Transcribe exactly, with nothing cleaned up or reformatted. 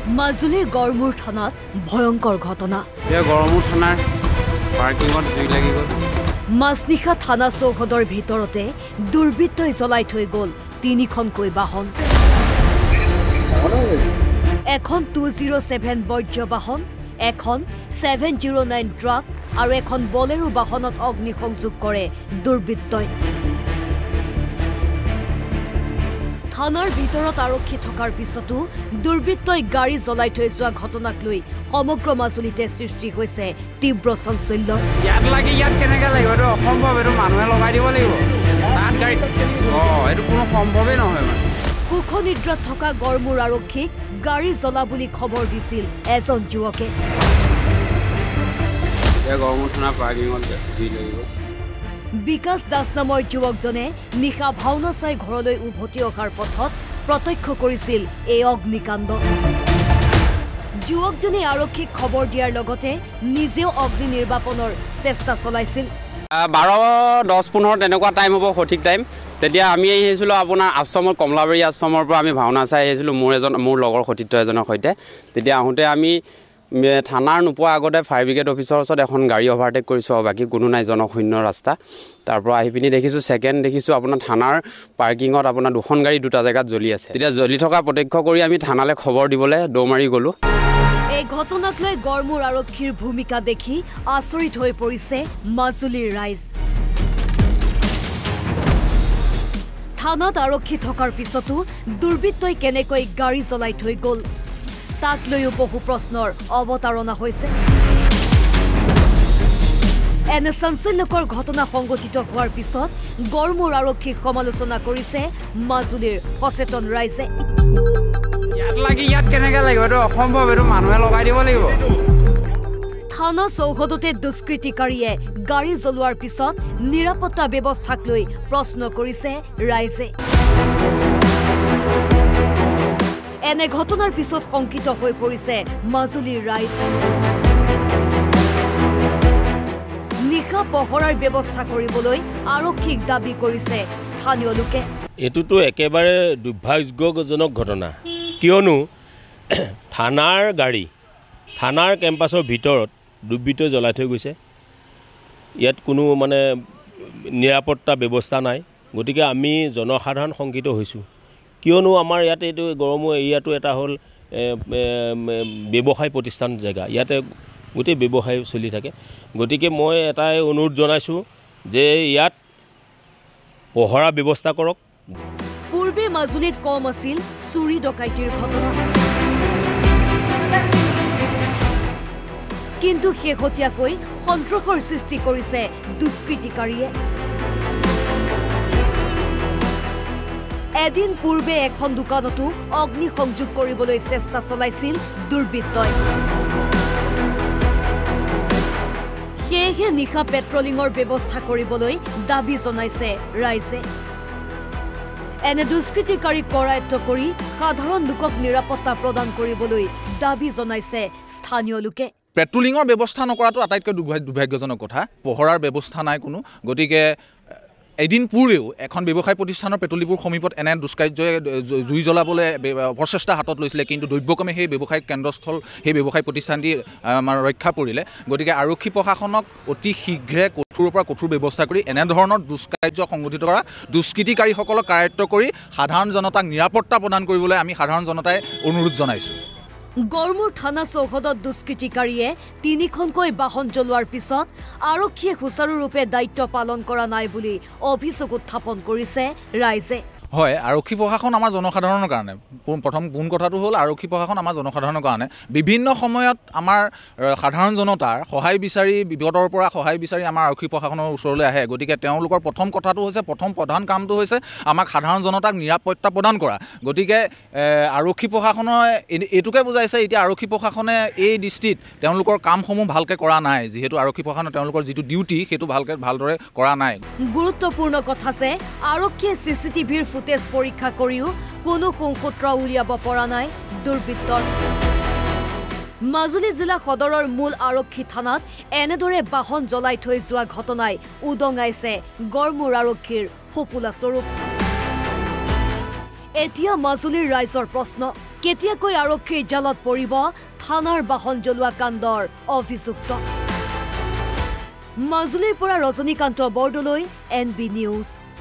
মাজুলীৰ গড়মূৰ থানাত ভয়ংকৰ ঘটনা। গড়মূৰ থানাৰ পাৰ্কিঙত জুই লাগি গ'ল। মাজনিশা থানা চৌহদৰ ভিতৰতে দুৰ্বৃত্তই জ্বলাই থৈ গ'ল তিনিখনকৈ বাহন। এখন টু জিৰ' ছেভেন বৰ্জ্য বাহন, এখন ছেভেন জিৰ' নাইন ট্ৰাক আৰু এখন বলেৰো বাহনত অগ্নিসংযোগ কৰে দুৰ্বৃত্তই। থানাৰ ভিতৰত আৰক্ষী থকাৰ পিছতো দুৰ্বৃত্তই গাড়ী জ্বলাই থৈ যোৱা ঘটনাক লৈ সমগ্ৰ মাজুলীতে সৃষ্টি হৈছে তীব্ৰ চাঞ্চল্য। ইয়াত লাগি ইয়াত কেনেকৈ লাগিব? এইটো অসম্ভৱ, এইটো মানুহে লগাই দিব লাগিব। তাত গাড়ী অঁ এইটো কোনো সম্ভৱেই নহয়। মানে সুখনিদ্ৰাত থকা গড়মূৰ আৰক্ষীক গাড়ী জ্বলা বুলি খবৰ দিছিল এজন যুৱকে। গড়মূৰ থানাৰ পাৰ্কিঙত জুই লাগিব। বিকাশ দাস নামৰ যুৱকজনে নিশা ভাওনা চাই ঘৰলৈ উভতি অহাৰ পথত প্ৰত্যক্ষ কৰিছিল এই অগ্নিকাণ্ড। যুৱকজনে আৰক্ষীক খবৰ দিয়াৰ লগতে নিজেও অগ্নি নিৰ্বাপনৰ চেষ্টা চলাইছিল। বাৰ দহ পোন্ধৰ তেনেকুৱা টাইম হ'ব, সঠিক টাইম। তেতিয়া আমি আহিছিলোঁ আপোনাৰ আশ্ৰমৰ কমলাবাৰী আশ্ৰমৰ পৰা আমি ভাওনা চাই আহিছিলোঁ মোৰ এজন মোৰ লগৰ সতীৰ্থ এজনৰ সৈতে। তেতিয়া আহোঁতে আমি থানাৰ নোপোৱা আগতে ফায়াৰ ব্ৰিগেড অফিচৰ ওচৰত এখন গাড়ী অভাৰটেক কৰিছোঁ আৰু বাকী কোনো নাই, জনশূন্য ৰাস্তা। তাৰ পৰা আহি পিনি দেখিছোঁ ছেকেণ্ড দেখিছোঁ আপোনাৰ থানাৰ পাৰ্কিঙত আপোনাৰ দুখন গাড়ী দুটা জেগাত জ্বলি আছে। তেতিয়া জ্বলি থকা প্ৰত্যক্ষ কৰি আমি থানালৈ খবৰ দিবলৈ দৌৰ মাৰি গ'লোঁ। এই ঘটনাক লৈ গড়মূৰ আৰক্ষীৰ ভূমিকা দেখি আচৰিত হৈ পৰিছে মাজুলীৰ ৰাইজ। থানাত আৰক্ষী থকাৰ পিছতো দুৰ্বৃত্তই কেনেকৈ গাড়ী জ্বলাই থৈ গ'ল, তাক লৈও বহু প্ৰশ্নৰ অৱতাৰণা হৈছে। এনে চাঞ্চল্যকৰ ঘটনা সংঘটিত হোৱাৰ পিছত গড়মূৰ আৰক্ষীক সমালোচনা কৰিছে মাজুলীৰ সচেতন ৰাইজে। ইয়াত লাগি ইয়াত কেনেকৈ লাগিব? এইটো অসম্ভৱ, এইটো মানুহে লগাই দিব লাগিব। থানা চৌহদতে দুষ্কৃতিকাৰীয়ে গাড়ী জ্বলোৱাৰ পিছত নিৰাপত্তা ব্যৱস্থাক লৈ প্ৰশ্ন কৰিছে ৰাইজে। এনে ঘটনাৰ পিছত শংকিত হৈ পৰিছে মাজুলীৰ ৰাইজ। নিশা পহৰাৰ ব্যৱস্থা কৰিবলৈ আৰক্ষীক দাবী কৰিছে স্থানীয় লোকে। এইটোতো একেবাৰে দুৰ্ভাগ্যজনক ঘটনা, কিয়নো থানাৰ গাড়ী থানাৰ কেম্পাছৰ ভিতৰত দুৰ্বৃত্তই জ্বলাই থৈ গৈছে। ইয়াত কোনো মানে নিৰাপত্তা ব্যৱস্থা নাই। গতিকে আমি জনসাধাৰণ শংকিত হৈছোঁ, কিয়নো আমাৰ ইয়াতে এইটো গড়মূৰ এৰিয়াটো এটা হ'ল ব্যৱসায় প্ৰতিষ্ঠান জেগা, ইয়াতে গোটেই ব্যৱসায় চলি থাকে। গতিকে মই এটাই অনুৰোধ জনাইছোঁ যে ইয়াত পহৰা ব্যৱস্থা কৰক। পূৰ্বে মাজুলীত কম আছিল চুৰি ডকাইতিৰ ঘটনা, কিন্তু শেহতীয়াকৈ সন্ত্ৰাসৰ সৃষ্টি কৰিছে দুষ্কৃতিকাৰীয়ে। এদিন পূৰ্বে এখন দোকানতো অগ্নিসংযোগ কৰিবলৈ চেষ্টা চলাইছিল দুৰ্বৃত্তই। সেয়েহে নিশা পেট্ৰলিঙৰ ব্যৱস্থা কৰিবলৈ দাবী জনাইছে ৰাইজে। এনে দুষ্কৃতিকাৰীক কৰায়ত্ব কৰি সাধাৰণ লোকক নিৰাপত্তা প্ৰদান কৰিবলৈ দাবী জনাইছে স্থানীয় লোকে। পেট্ৰলিঙৰ ব্যৱস্থা নকৰাটো আটাইতকৈ দুৰ্ভাগ্যজনক কথা। পহৰাৰ ব্যৱস্থা নাই কোনো। গতিকে এদিন পূৰ্বেও এখন ব্যৱসায় প্ৰতিষ্ঠানৰ পেট্ৰলিংৰ সমীপত এনে দুষ্কাৰ্যই জুই জ্বলাবলৈ প্ৰচেষ্টা হাতত লৈছিলে, কিন্তু দৈব্যক্ৰমে সেই ব্যৱসায়িক কেন্দ্ৰস্থল সেই ব্যৱসায় প্ৰতিষ্ঠানটি আমাৰ ৰক্ষা পৰিলে। গতিকে আৰক্ষী প্ৰশাসনক অতি শীঘ্ৰে কঠোৰৰ পৰা কঠোৰ ব্যৱস্থা কৰি এনেধৰণৰ দুষ্কাৰ্য সংঘটিত কৰা দুষ্কৃতিকাৰীসকলক কাৰ্যত কৰি সাধাৰণ জনতাক নিৰাপত্তা প্ৰদান কৰিবলৈ আমি সাধাৰণ জনতাই অনুৰোধ জনাইছোঁ। গড়মূৰ থানা চৌহদত দুষ্কৃতিকাৰীয়ে তিনিখনকৈ বাহন জ্বলোৱাৰ পিছত আৰক্ষীয়ে সুচাৰুৰূপে দায়িত্ব পালন কৰা নাই বুলি অভিযোগ উত্থাপন কৰিছে ৰাইজে। হয়, আৰক্ষী প্ৰশাসন আমাৰ জনসাধাৰণৰ কাৰণে, প্ৰথম পোন কথাটো হ'ল আৰক্ষী প্ৰশাসন আমাৰ জনসাধাৰণৰ কাৰণে বিভিন্ন সময়ত আমাৰ সাধাৰণ জনতাৰ সহায় বিচাৰি বিপদৰ পৰা সহায় বিচাৰি আমাৰ আৰক্ষী প্ৰশাসনৰ ওচৰলৈ আহে। গতিকে তেওঁলোকৰ প্ৰথম কথাটো হৈছে প্ৰথম প্ৰধান কামটো হৈছে আমাক সাধাৰণ জনতাক নিৰাপত্তা প্ৰদান কৰা। গতিকে আৰক্ষী প্ৰশাসনে এইটোকে বুজাইছে এতিয়া আৰক্ষী প্ৰশাসনে এই দৃষ্টিত তেওঁলোকৰ কামসমূহ ভালকৈ কৰা নাই, যিহেতু আৰক্ষী প্ৰশাসনে তেওঁলোকৰ যিটো ডিউটি সেইটো ভালকৈ ভালদৰে কৰা নাই। গুৰুত্বপূৰ্ণ কথা যে আৰক্ষীয়ে চি চি টিভিৰ ফুটেজ পৰীক্ষা কৰিও কোনো সংসূত্ৰ উলিয়াব পৰা নাই দুৰ্বৃত্তৰ। মাজুলী জিলা সদৰৰ মূল আৰক্ষী থানাত এনেদৰে বাহন জ্বলাই থৈ যোৱা ঘটনাই উদঙাইছে গড়মূৰ আৰক্ষীৰ ফোপোলা স্বৰূপ। এতিয়া মাজুলীৰ ৰাইজৰ প্ৰশ্ন, কেতিয়াকৈ আৰক্ষীৰ জালত পৰিব থানাৰ বাহন জ্বলোৱা কাণ্ডৰ অভিযুক্ত মাজুলীৰ পৰা Rajanikanta Bordoloi N B news